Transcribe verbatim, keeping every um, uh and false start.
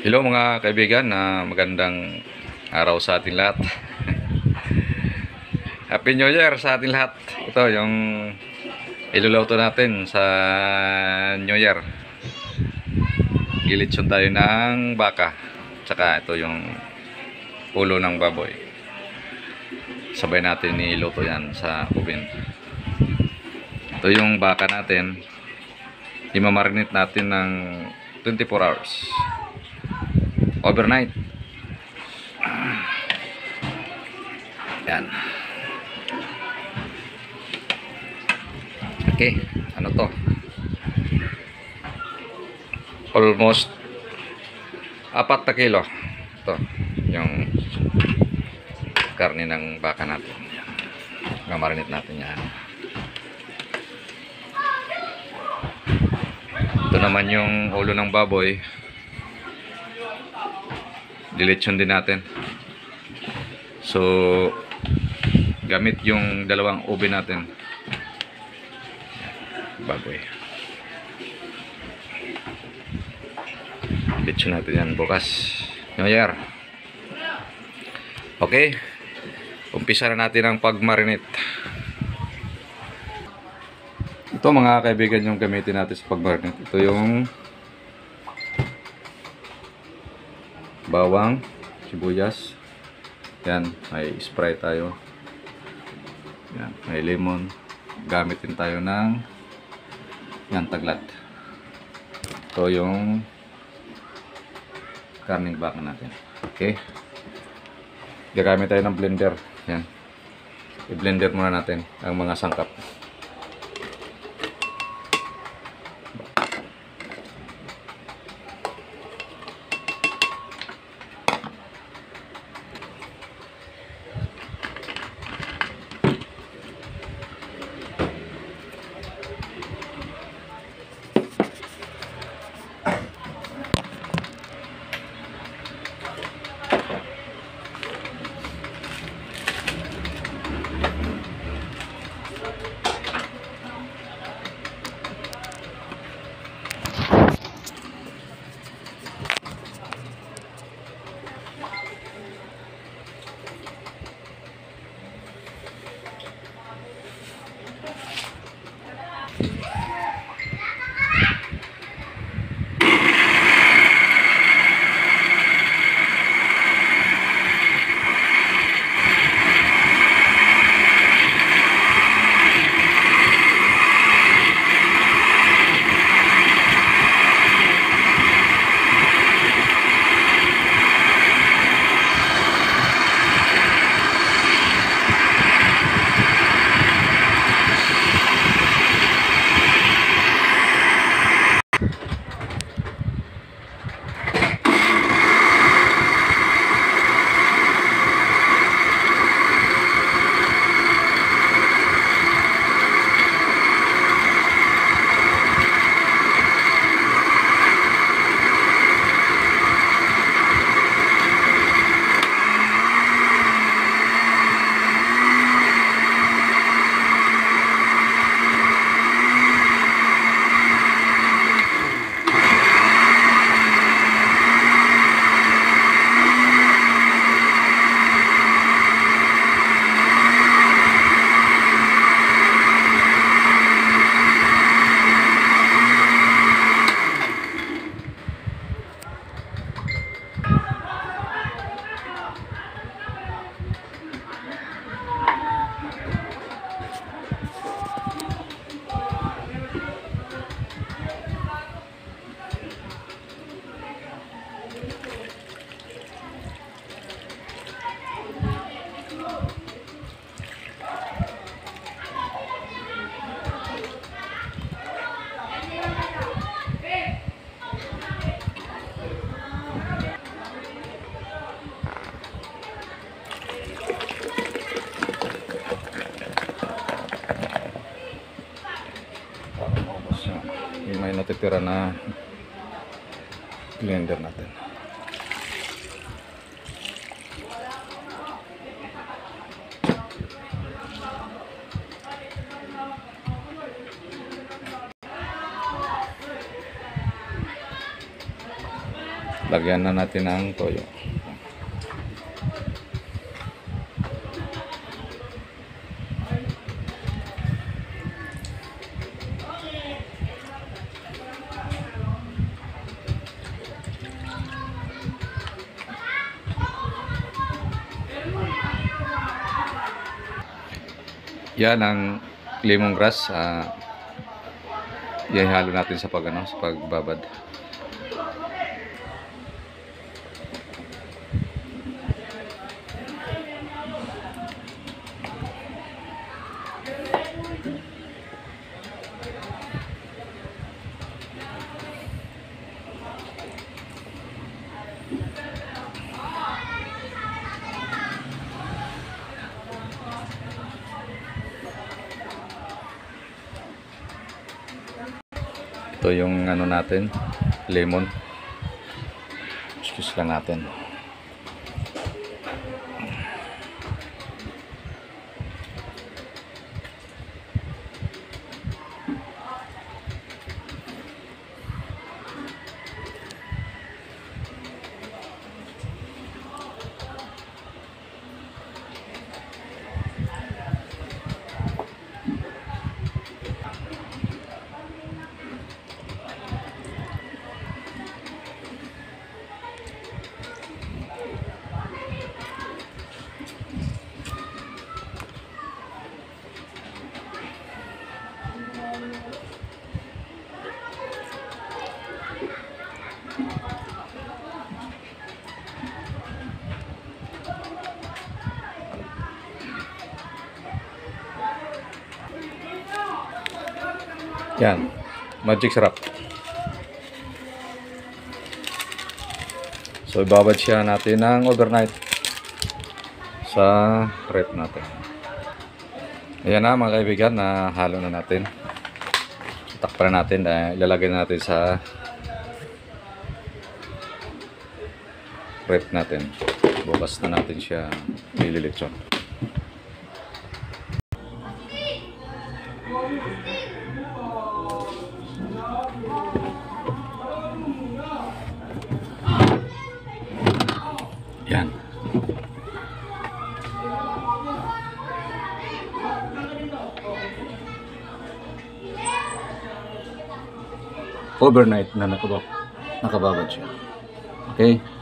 Hello mga kaibigan, na magandang araw sa ating lahat. Happy New Year sa ating lahat. Ito yung iluluto natin sa New Year. Gilitson tayo ng baka. Tsaka ito yung ulo ng baboy. Sabay natin niluto yan sa oven. Ito yung baka natin. Imamarinate natin ng twenty-four hours. Overnight. Yan. Okay, ano to? Almost apat na kilo. Ito, yung karne ng baka natin. Mamarinate natin yan. Ito naman yung ulo ng baboy. Dilitsyon din natin. So, gamit yung dalawang oven natin. Baboy. Dilitsyon natin yan bukas. New Year. Okay. Umpisa na natin ang pag-marinate. Ito mga kaibigan yung gamitin natin sa pag-marinate. Ito yung bawang, sibuyas. Yan, may spray tayo. Yan, may lemon. Gamit din tayo ng yan, taglat. Ito yung karning baka natin. Okay. Gagamit tayo ng blender. Yan. I-blender muna natin ang mga sangkap. May natitira na blender natin. Lagyan na natin ng toyo. Yan ang lemongrass. Uh, ihalo natin sa pag ano, sa pagbabad. Ito yung ano natin, lemon. Excuse lang natin. Yan, magic syrup. So ibabad siya natin ng overnight sa rep natin. Ayan na mga kaibigan, na halo na natin. Takpan na natin, eh, ilalagay na natin sa rep natin. Bukas na natin siya nililitsyon. Yan. Overnight na nakabab nakababad siya. Okay?